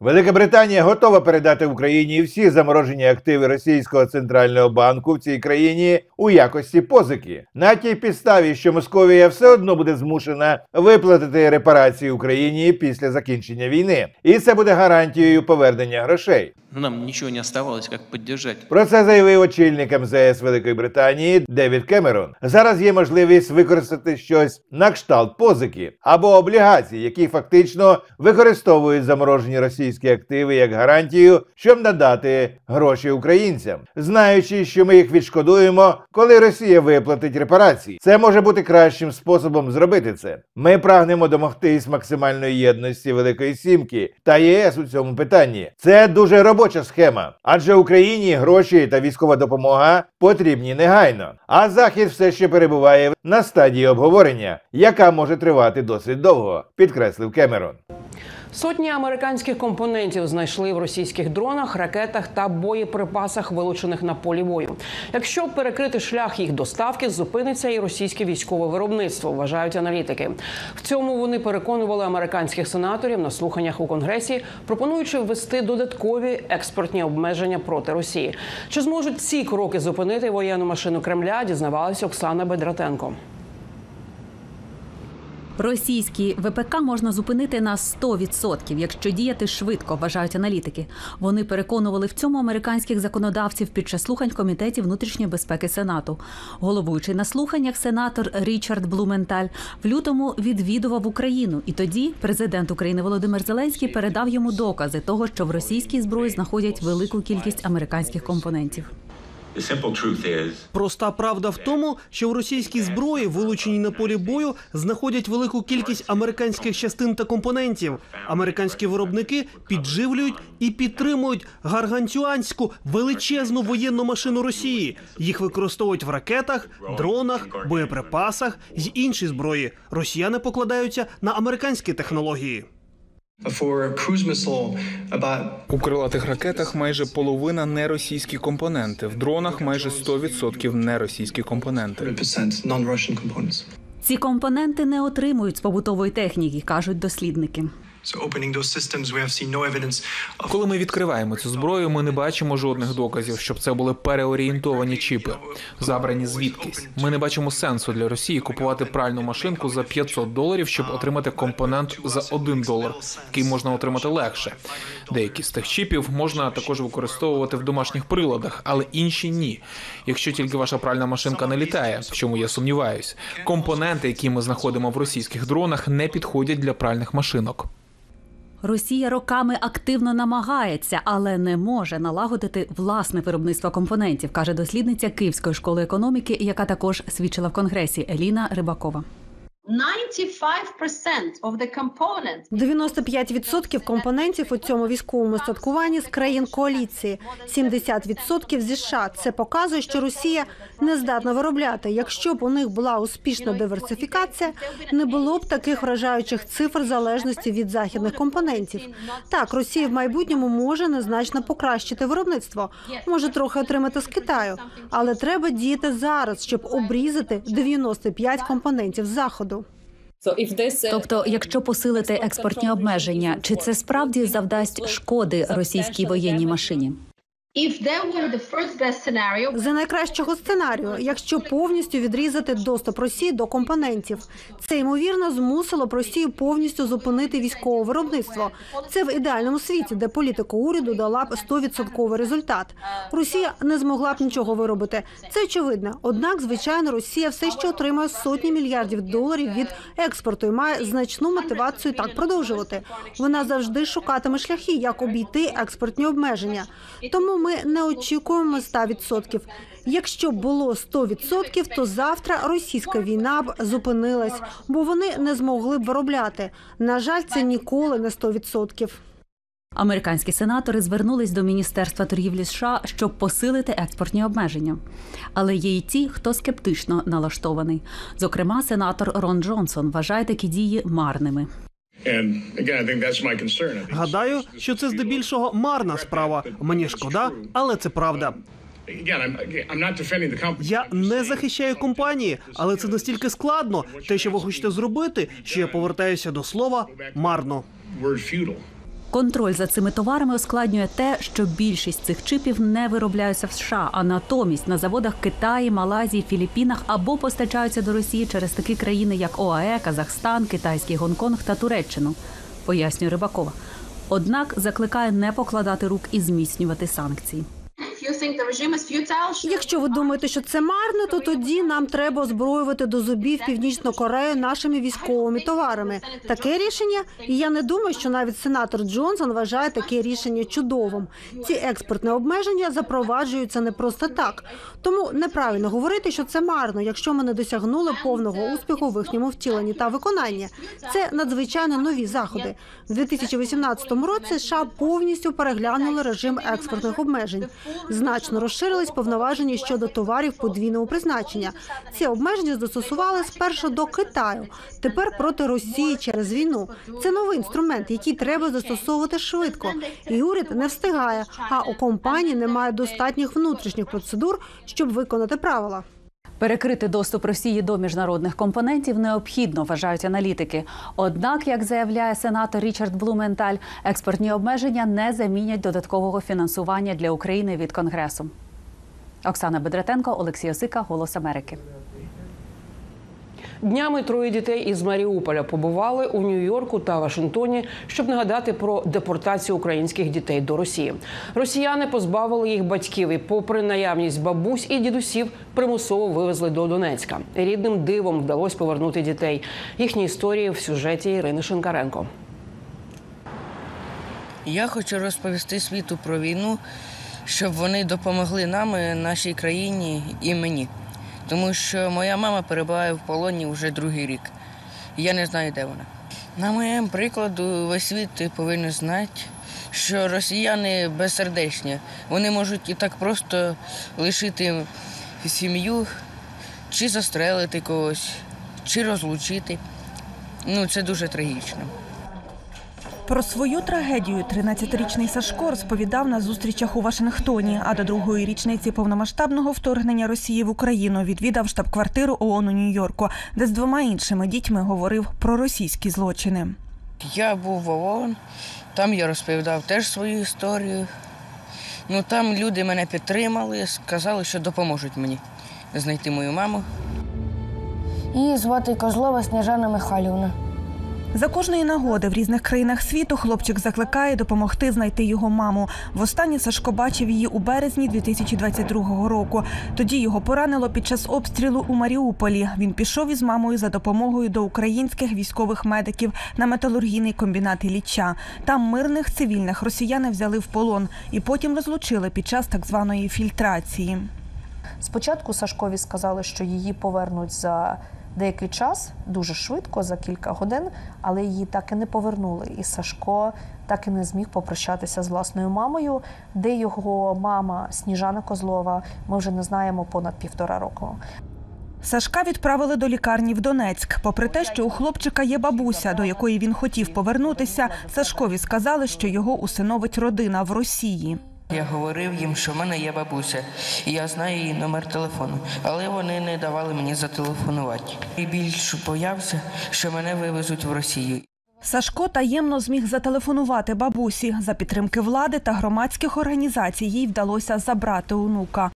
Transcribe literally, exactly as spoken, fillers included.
Велика Британія готова передати Україні всі заморожені активи Російського центрального банку в цій країні у якості позики. На тій підставі, що Московія все одно буде змушена виплатити репарації Україні після закінчення війни. І це буде гарантією повернення грошей. Нам нічого не залишилось, як підтримати. Про це заявив очільник ем зе ес Великої Британії Девід Кемерон. Зараз є можливість використати щось на кшталт позики або облігацій, які фактично використовують заморожені російські активи як гарантію, щоб надати гроші українцям, знаючи, що ми їх відшкодуємо, коли Росія виплатить репарації. Це може бути кращим способом зробити це. Ми прагнемо домогтись максимальної єдності Великої Сімки та є ес у цьому питанні. Це дуже робоча схема, адже Україні гроші та військова допомога потрібні негайно. А Захід все ще перебуває на стадії обговорення, яка може тривати досить довго, підкреслив Кемерон. Сотні американських компонентів знайшли в російських дронах, ракетах та боєприпасах, вилучених на полі бою. Якщо перекрити шлях їх доставки, зупиниться і російське військове виробництво, вважають аналітики. В цьому вони переконували американських сенаторів на слуханнях у Конгресі, пропонуючи ввести додаткові експортні обмеження проти Росії. Чи зможуть ці кроки зупинити воєнну машину Кремля, дізнавалася Оксана Бедратенко. Російські ве пе ка можна зупинити на сто відсотків, якщо діяти швидко, вважають аналітики. Вони переконували в цьому американських законодавців під час слухань в Комітеті внутрішньої безпеки Сенату. Головуючий на слуханнях сенатор Річард Блументаль в лютому відвідував Україну. І тоді президент України Володимир Зеленський передав йому докази того, що в російській зброї знаходять велику кількість американських компонентів. Проста правда в тому, що в російській зброї, вилученій на полі бою, знаходять велику кількість американських частин та компонентів. Американські виробники підживлюють і підтримують гаргантюанську величезну воєнну машину Росії. Їх використовують в ракетах, дронах, боєприпасах й іншій зброї. Росіяни покладаються на американські технології. У крилатих ракетах майже половина неросійські компоненти, в дронах майже сто відсотків неросійські компоненти. Ці компоненти не отримують з побутової техніки, кажуть дослідники. Коли ми відкриваємо цю зброю, ми не бачимо жодних доказів, щоб це були переорієнтовані чіпи, забрані звідкись. Ми не бачимо сенсу для Росії купувати пральну машинку за п'ятсот доларів, щоб отримати компонент за один долар, який можна отримати легше. Деякі з тих чіпів можна також використовувати в домашніх приладах, але інші ні. Якщо тільки ваша пральна машинка не літає, в чому я сумніваюсь, компоненти, які ми знаходимо в російських дронах, не підходять для пральних машинок. Росія роками активно намагається, але не може налагодити власне виробництво компонентів, каже дослідниця Київської школи економіки, яка також свідчила в Конгресі, Еліна Рибакова. дев'яносто п'ять відсотків компонентів у цьому військовому устаткуванні з країн коаліції, сімдесят відсотків зі США. Це показує, що Росія не здатна виробляти. Якщо б у них була успішна диверсифікація, не було б таких вражаючих цифр залежності від західних компонентів. Так, Росія в майбутньому може незначно покращити виробництво, може трохи отримати з Китаю, але треба діяти зараз, щоб обрізати дев'яносто п'ять компонентів з Заходу. Тобто, якщо посилити експортні обмеження, чи це справді завдасть шкоди російській воєнній машині? За найкращого сценарію, якщо повністю відрізати доступ Росії до компонентів. Це, ймовірно, змусило б Росію повністю зупинити військове виробництво. Це в ідеальному світі, де політика уряду дала б сто відсотків результат. Росія не змогла б нічого виробити. Це очевидно. Однак, звичайно, Росія все ще отримує сотні мільярдів доларів від експорту і має значну мотивацію так продовжувати. Вона завжди шукатиме шляхи, як обійти експортні обмеження. Тому ми не очікуємо ста відсотків. Якщо б було сто відсотків, то завтра російська війна б зупинилась, бо вони не змогли б виробляти. На жаль, це ніколи не сто відсотків. Американські сенатори звернулись до Міністерства торгівлі США, щоб посилити експортні обмеження. Але є й ті, хто скептично налаштований. Зокрема, сенатор Рон Джонсон вважає такі дії марними. Гадаю, що це здебільшого марна справа. Мені шкода, але це правда. Я не захищаю компанії, але це настільки складно. Те, що ви хочете зробити, що я повертаюся до слова «марно». Контроль за цими товарами ускладнює те, що більшість цих чипів не виробляються в США, а натомість на заводах Китаї, Малайзії, Філіппінах або постачаються до Росії через такі країни, як ОАЕ, Казахстан, Китайський Гонконг та Туреччину, пояснює Рибакова. Однак закликає не покладати рук і зміцнювати санкції. Якщо ви думаєте, що це марно, то тоді нам треба озброювати до зубів Північну Корею нашими військовими товарами. Таке рішення, і я не думаю, що навіть сенатор Джонсон вважає таке рішення чудовим. Ці експортні обмеження запроваджуються не просто так. Тому неправильно говорити, що це марно, якщо ми не досягнули повного успіху в їхньому втіленні та виконанні. Це надзвичайно нові заходи. У дві тисячі вісімнадцятому році США повністю переглянули режим експортних обмежень. Значно розширились повноваження щодо товарів подвійного призначення. Ці обмеження застосували спершу до Китаю, тепер проти Росії через війну. Це новий інструмент, який треба застосовувати швидко. І уряд не встигає, а у компанії немає достатніх внутрішніх процедур, щоб виконати правила. Перекрити доступ Росії до міжнародних компонентів необхідно, вважають аналітики. Однак, як заявляє сенатор Річард Блументаль, експортні обмеження не замінять додаткового фінансування для України від Конгресу. Оксана Бедратенко, Олексій Осика, Голос Америки. Днями троє дітей із Маріуполя побували у Нью-Йорку та Вашингтоні, щоб нагадати про депортацію українських дітей до Росії. Росіяни позбавили їх батьків і, попри наявність бабусь і дідусів, примусово вивезли до Донецька. Рідним дивом вдалося повернути дітей. Їхні історії в сюжеті Ірини Шинкаренко. Я хочу розповісти світу про війну, щоб вони допомогли нам, нашій країні і мені. Тому що моя мама перебуває в полоні вже другий рік. Я не знаю, де вона. На моєму прикладу, весь світ повинен знати, що росіяни безсердечні. Вони можуть і так просто лишити сім'ю, чи застрелити когось, чи розлучити. Ну, це дуже трагічно. Про свою трагедію тринадцятирічний Сашко розповідав на зустрічах у Вашингтоні, а до другої річниці повномасштабного вторгнення Росії в Україну відвідав штаб-квартиру ООН у Нью-Йорку, де з двома іншими дітьми говорив про російські злочини. Я був в ООН, там я розповідав теж свою історію. Ну, там люди мене підтримали, сказали, що допоможуть мені знайти мою маму. Її звати Козлова Сніжана Михайлівна. За кожної нагоди в різних країнах світу хлопчик закликає допомогти знайти його маму. Востаннє Сашко бачив її у березні дві тисячі двадцять другого року. Тоді його поранило під час обстрілу у Маріуполі. Він пішов із мамою за допомогою до українських військових медиків на металургійний комбінат Ілліча. Там мирних цивільних росіяни взяли в полон і потім розлучили під час так званої фільтрації. Спочатку Сашкові сказали, що її повернуть за деякий час, дуже швидко, за кілька годин, але її так і не повернули. І Сашко так і не зміг попрощатися з власною мамою, де його мама Сніжана Козлова, ми вже не знаємо понад півтора року. Сашка відправили до лікарні в Донецьк. Попри те, що у хлопчика є бабуся, до якої він хотів повернутися, Сашкові сказали, що його усиновить родина в Росії. Я говорив їм, що в мене є бабуся, і я знаю її номер телефону, але вони не давали мені зателефонувати. І більше боявся, що мене вивезуть в Росію. Сашко таємно зміг зателефонувати бабусі. За підтримки влади та громадських організацій їй вдалося забрати онука.